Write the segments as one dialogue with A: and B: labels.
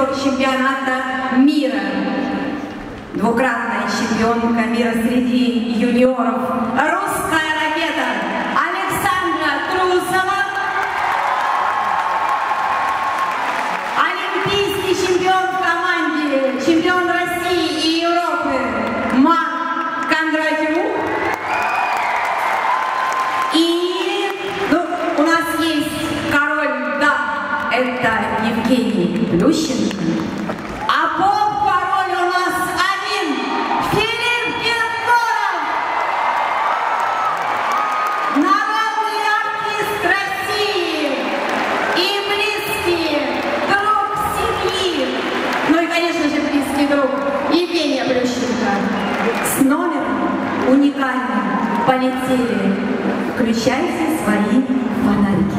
A: призер чемпионата мира, двукратная чемпионка мира среди юниоров, русская ракета Александра Трусова, олимпийский чемпион в команде, чемпион России и Европы Марк Кондратюк. И у нас есть король, да, это Евгений Плющенко. А поп-король у нас один, Филипп Киркоров, народный артист России и близкий друг семьи. Ну и, конечно же, близкий друг Евгения Плющенко. С номером уникальным полетели. Включайте свои фонарики.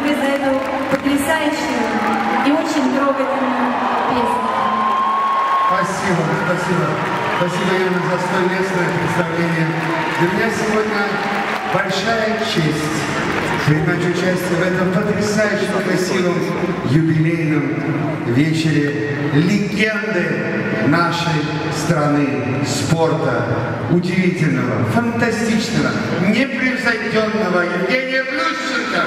A: тебе за эту потрясающую и очень трогательную песню.
B: Спасибо, спасибо. Спасибо, Яна, за столь лестное представление. Для меня сегодня большая честь принимать участие в этом потрясающем, красивом юбилейном вечере легенды нашей страны, спорта, удивительного, фантастичного, непревзойденного Евгения Плющенко.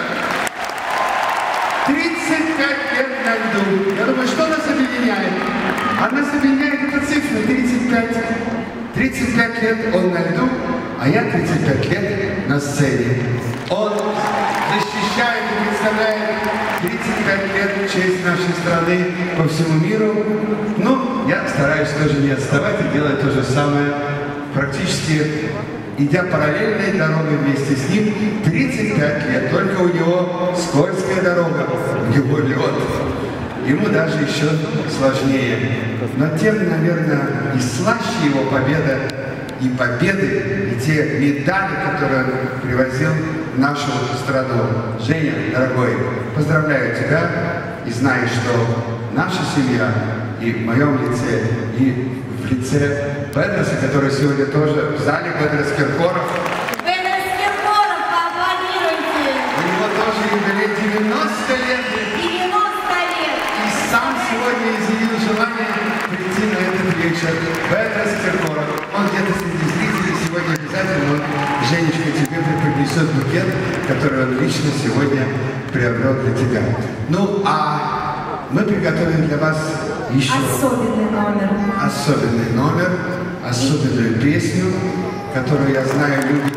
B: 35 лет на льду. Я думаю, что нас объединяет? А нас объединяет эта цифра 35. 35 лет он на льду, а я 35 лет на сцене. Он защищает и представляет 35 лет честь нашей страны по всему миру. Ну, я стараюсь тоже не отставать и делать то же самое, практически идя параллельной дорогой вместе с ним. 35 лет, только у него скользкая дорога, у него лед. Ему даже еще сложнее. Но тем, наверное, и слаще его победа, и победы, и те медали, которые он привозил в нашу страну. Женя, дорогой, поздравляю тебя и знай, что наша семья и в моем лице, и в лице Бедроса, который сегодня тоже в зале, Бедрос Киркоров.
A: Бедрос Киркоров, поаплодируйте!
B: У него тоже юбилей 90 лет.
A: 90 лет!
B: И сам сегодня изъявил желание прийти на этот вечер. Бедрос Киркоров. Он где-то среди зрителей сегодня обязательно, Женечка, тебе преподнесет букет, который он лично сегодня приобрел для тебя. Ну, а мы приготовили для вас еще
A: Особенный номер.
B: особенный номер, особенную песню, которую, я знаю, любит